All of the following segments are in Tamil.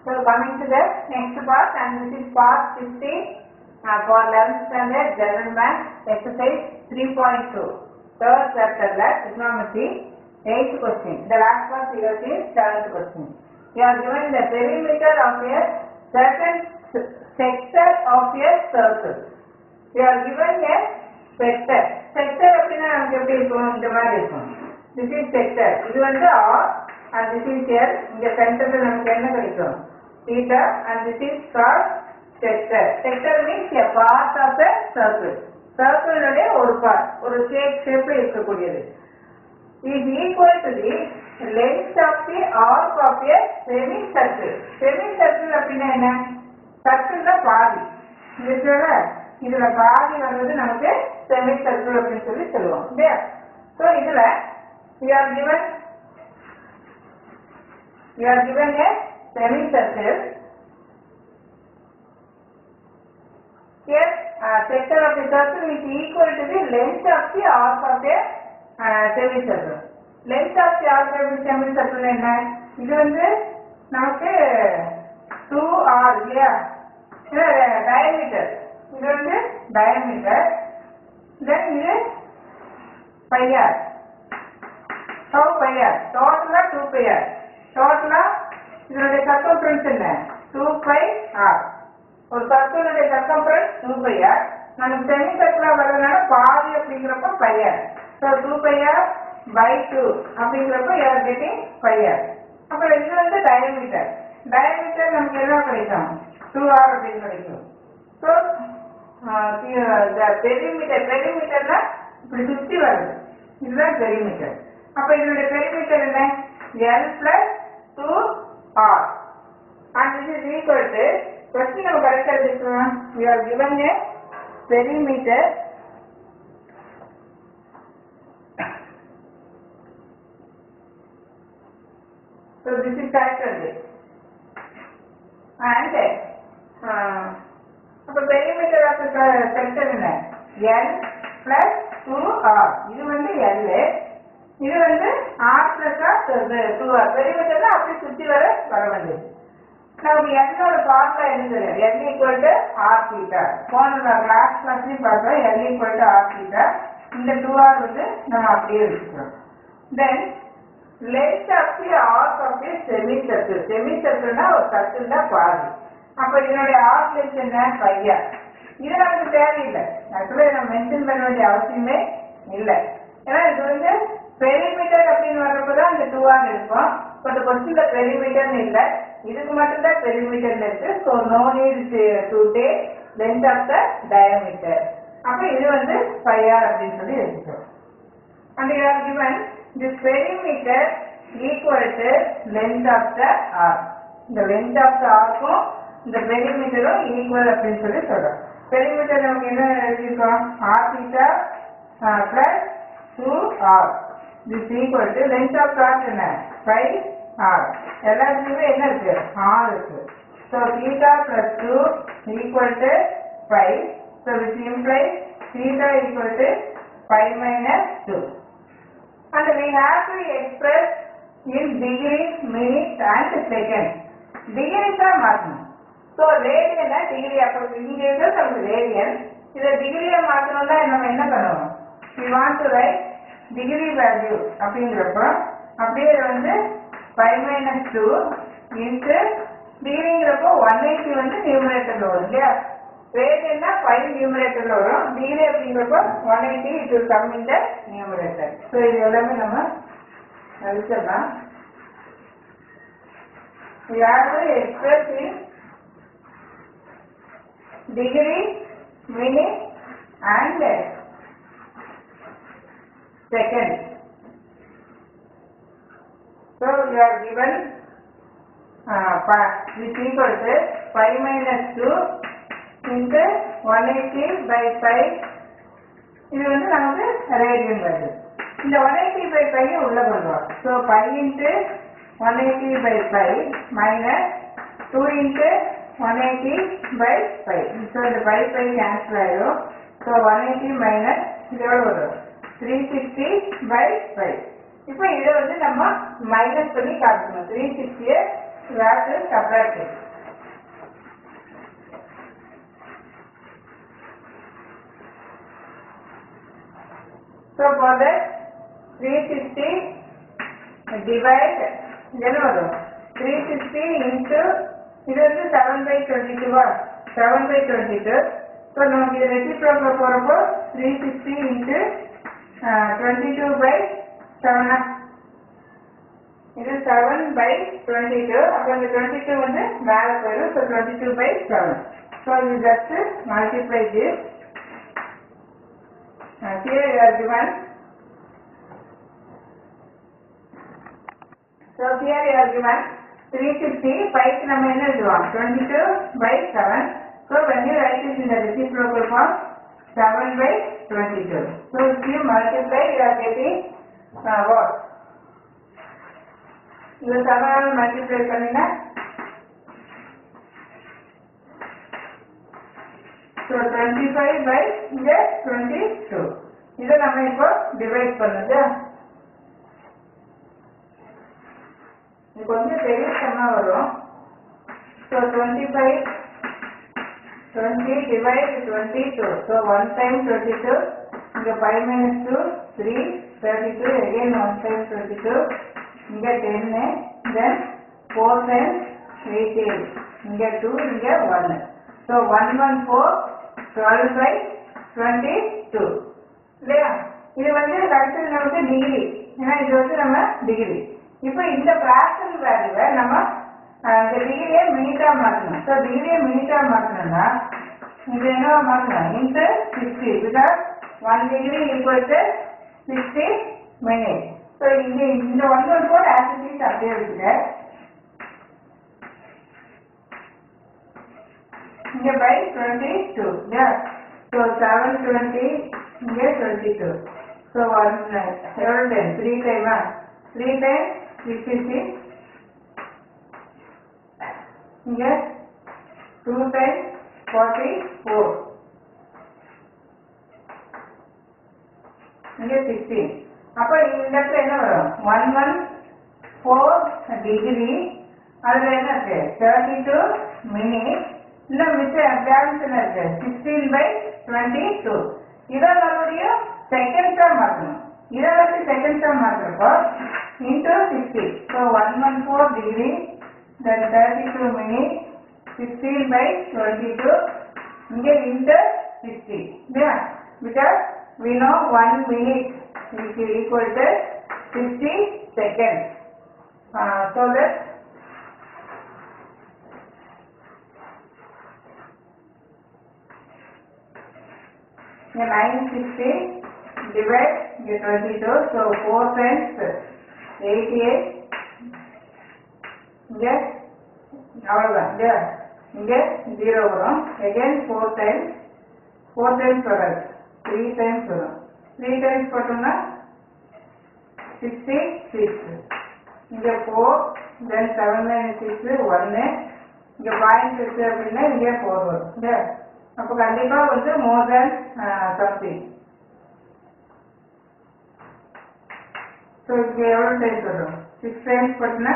So coming to the next part, and this is part 60 for 11th standard general math exercise 3.2 third chapter trigonometry 8th question. The last one here is 7th question. You are given the perimeter of a certain sector of a circle. You are given a sector. Sector அப்படினா நமக்கு எப்படி இருக்கும்? இந்த மாதிரி இருக்கும். This is sector. இது வந்து R and this is here. இங்க சென்டர்ல நமக்கு என்ன கிடைக்கும்? Theta and this is called sector. Sector means a part of the circle. Circle உடைய ஒரு part, ஒரு shape இருக்கக்கூடியது. Is equal to the length of the arc of a semicircle. Semicircle அப்படினா என்ன? Circle ல பாதி. இதுல பாதி வர்றது நமக்கு semicircle அப்படினு சொல்லி சொல்லுவோம். இல்லையா? So இதுல you are given a semicircle. Here sector of the circle is equal to the length of the arc of a semicircle. Length of the arc of the semicircle என்ன? இது வந்து நமக்கு 2r இல்லையா? இது diameter. இது வந்து diameter. Then இது pi r. How pi r? Total 2 pi r. Total இதனுடைய circumference என்ன? 2 pi r. ஒரு circle உடைய circumference 2 pi r. நமக்கு semicircle வரதுனால பாதி அப்படிங்கிறப்ப pi r. So 2 pi r by 2 அப்படிங்கிறப்ப you are getting pi r. அப்புறம் இது வந்து diameter. Diameter நமக்கு என்ன கிடைக்கும்? 2r அப்படின்னு கிடைக்கும். So the perimeterனா இப்படி சுத்தி வருது. இதுதான் perimeter. அப்ப இதனுடைய perimeter என்ன? L plus 2r. And this is equal to, question நம்ம கரெக்டா எடுத்துக்கலாம். We are given a perimeter so this is correct only. And அப்ப perimeter of the sector என்ன? L plus 2r. இது வந்து L, இது வந்து r plus 2r. perimeter அப்படி சுத்தி வர வேண்டியது. நமக்கு n ஓட ஃபார்முலா என்ன தெரியும்? n equal to r theta. போன லாஸ்ட் கிளாஸ்லயும் பார்த்தோம் n equal to r theta. இந்த 2r வந்து நம்ம அப்படியே வச்சுக்கிறோம். Then length of the arc of a semicircle. semicircle ஒரு சர்க்கிள் தான் பாதி. அப்ப இதனுடைய ஆர்க் லென்த் என்ன? pi r. இது நமக்கு தேவையில்லை. ஆக்சுவலா நம்ம மென்ஷன் பண்ண வேண்டிய அவசியமே இல்லை. ஏன்னா இது வந்து பெரிமீட்டர் அப்படின்னு வர்றப்பதான் இந்த 2r இருக்கும். பட் கொஸ்டின்ல பெரிமீட்டர்னு இல்லை, இதுக்கு மட்டும்தான் பெரிமீட்டர்ல இருக்கு. So no need to take length of the diameter. அப்ப இது வந்து pi r அப்படின்னு சொல்லி எடுத்துக்கிறோம். And you are given this perimeter equal to length of the arc. இந்த length of the arc-ம் இந்த பெரிமீட்டரும் ஈக்குவல் அப்படின்னு சொல்லி சொல்றோம். பெரிமீட்டர் நமக்கு என்ன எழுதியிருக்கோம்? r theta plus 2r. This equal to length of the arc என்ன? pi r. எல்லாத்துக்குமே என்ன இருக்கு? r இருக்கு. So theta plus 2 equal to pi. So which implies theta equal to pi minus 2. And we have to express in degrees, minutes and seconds. Degrees are மாற்றணும். So radian degree அப்போ இங்கே இருக்கிறது நமக்கு radian. இதை டிகிரியா மாற்றணும்னா நம்ம என்ன பண்ணுவோம்? We want to write degree value அப்படிங்கிறப்போ அப்படியே வந்து pi minus 2 into டிகிரிங்கிறப்போ 180 வந்து நியூமரேட்டர்ல வரும் இல்லையா? ரேடியன்னா pi நியூமரேட்டர்ல வரும். டிகிரி அப்படிங்கிறப்போ 180 it will come in the numerator. So இது எல்லாமே நம்ம அழிச்சிடலாம். We have to express in degree, minute and second. So you are given which equal to pi minus 2 into 180 by pi. இது வந்து நமக்கு ரேடியன் வருது. இந்த 180 by pi உள்ள கொள்வோம். So pi into 180 by pi minus 2 into 180 by pi. So the pi cancel ஆயிடும். So 180 minus இது எவ்வளவு வரும்? 360 by pi. இப்போ இதை வந்து நம்ம மைனஸ் பண்ணி காட்டணும். 360 you have to subtract it. So for that 360 divide then 360 into இது வந்து 7/22 7/22. So நமக்கு இது ரெசிப்ரோக்கல் போறப்போ 360 into 22/7 இது 7/22. அப்ப இந்த 22 வந்து மேல போயிடும். So 22/7. So you just multiply this. Here you are given. So here you are given 360. 5 நம்ம என்ன எழுதுவோம் 22/7. So when you write this in the reciprocal form 7/22. So if you multiply you are getting what? You 7 multiply பண்ணீங்கன்னா so 25/22. இதை நம்ம இப்போ டிவைட் பண்ணுது. இது கொஞ்சம் பெரிய சம்மா வரும். So 25 20 divide 22. So 1 time 22. இங்க 5 minus 2 3 32. Again 1 time 22. இங்க 10. Then 4 times 18. இங்க 2 இங்க 1. So 114 12/22. இல்லையா? இது வந்து அடுத்து நமக்கு டிகிரி. ஏன்னா இது வந்து நம்ம டிகிரி. இப்போ இந்த ஃபிராக்ஷன் வேல்யூவை நம்ம இந்த டிகிரியை மினிட்டா மாற்றணும். ஸோ டிகிரியை மினிட்டா மாற்றணும்னா இது என்னவா மாற்றணும் into 60 because 1 degree equal to 60 minute. So இங்கே இந்த 114 ஆக்டிவிட்டிஸ் அப்படியே வச்சுக்க. இங்கே பை 22 இல்லையா? ஸோ 720 இங்கே 22. ஸோ 1 எவ்வளோ டைம் 3 டைமா 3 டைம் 66. இங்கே 2 times 44. இங்கே 16. அப்போ இந்த இடத்துல என்ன வரும் 114 டிகிரி. அதில் என்ன இருக்கு 32 மினிட். இன்னும் மிச்சம் பேலன்ஸ் என்ன இருக்கு 16/22. இதை மறுபடியும் செகண்ட்ஸா மாற்றணும். இதை வந்து செகண்ட்ஸா மாற்றுறப்போ into 60. So 114 degree then 32 minutes 16/22. இங்கே into 60. Yeah, because we know 1 minute is equal to 60 seconds. So that the 960 divide 22. So 4 times 88. இங்கே அவ்வளோதான் இல்லையா? இங்கே 0 வரும். again 4 times வராது 3 times வரும். 3 times போட்டோம்னா 66. இங்கே 4 then 7 minus 6 1. இங்கே 0.6 அப்படின்னா இங்கே 4 வரும் இல்லையா? அப்போ கண்டிப்பாக வந்து more than something. ஸோ இங்கே எவ்வளோ டைம்ஸ் வரும் 6 times போட்டோம்னா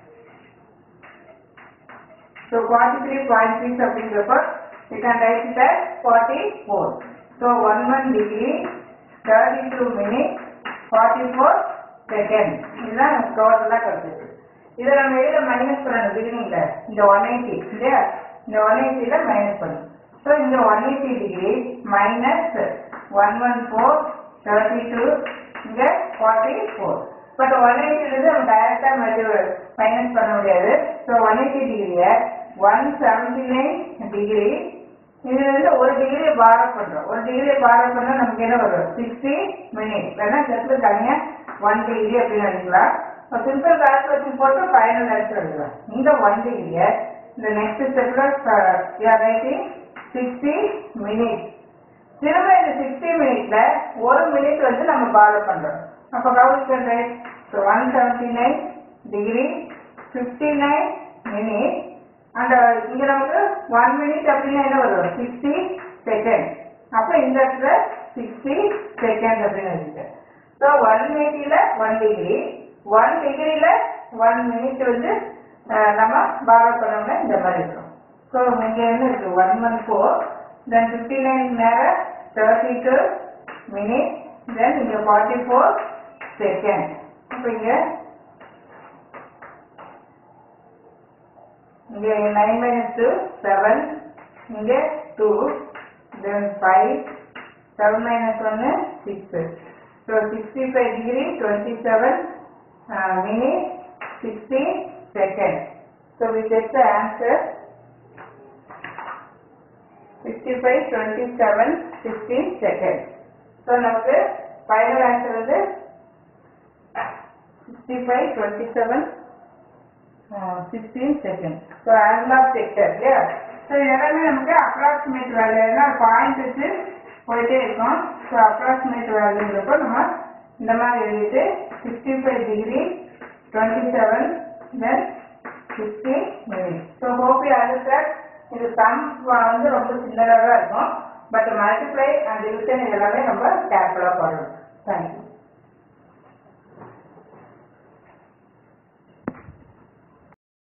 so 43.6 அப்படிங்கிறப்ப you can write it as 44. So 11 degree 32 minutes 44 seconds. இதுதான் டோட்டலாக கிடைச்சது. இதை நம்ம எதில் மைனஸ் பண்ணணும் பிகினிங்ல இந்த 180 இல்லையா? இந்த 180ல மைனஸ் பண்ணணும். ஸோ இந்த 180 டிகிரி மைனஸ் 114 32 இங்கே 44. பட் 180 நம்ம டைரக்டா மைனஸ் பண்ண முடியாது. ஸோ 180 டிகிரியை 179 டிகிரி. இதுல இருந்து ஒரு டிகிரியை பாரோ பண்றோம். ஒரு டிகிரியை பாரோ பண்ணா நமக்கு என்ன வரும் 60 மினிட். வேணா ஜஸ்ட் தனியா 1 டிகிரி அப்படின்னு எடுக்கலாம். சிம்பிள் கால்குலேஷன் போட்டு ஃபைனல் ஆன்சர் எடுக்கலாம். இந்த 1 டிகிரியை இந்த நெக்ஸ்ட் ஸ்டெப்ல ரைட்டிங் 60 மினிட். திரும்ப இந்த 60 மினிட்ல 1 மினிட் வந்து நம்ம பாரோ பண்றோம். அப்ப count right. So 179 degree 59 minute. அந்த இங்க நமக்கு 1 மினிட் அப்படின்னா என்ன வரும் 60 செகண்ட். அப்ப இந்த இடத்துல 60 செகண்ட் அப்படின்னு இருக்கு. ஸோ 180ல 1 டிகிரி 1 டிகிரில 1 மினிட் வந்து நம்ம borrow பண்ணோம்னா இந்த மாதிரி இருக்கும். ஸோ இங்கே என்ன இருக்கு 114 then 59 நேரம் 32 minutes then இங்கே 44 seconds. அப்போ இங்கே 9 minus 2 7 இங்கே 2 then 5 7 minus 1 6. So 65 degree 27 minutes 60 seconds. So we get the answer 65 27 16 seconds. So நமக்கு final answer வந்து 65 27 16 seconds. So angle of sector, yeah. So எல்லாமே நமக்கு approximate value ஏன்னா பாயிண்ட் வச்சு போயிட்டே இருக்கும். ஸோ approximate வேல்யூங்கிறப்போ நம்ம இந்த மாதிரி எழுதிட்டு 65 degree 27 then 60 minutes. So hope you understand. இது சம் வந்து ரொம்ப சின்னதாக தான் இருக்கும். பட் மல்டிப்ளை அண்ட் டிவிஷன் இதெல்லாமே ரொம்ப கேர்ஃபுல்லாக பண்ணணும். தேங்க்யூ.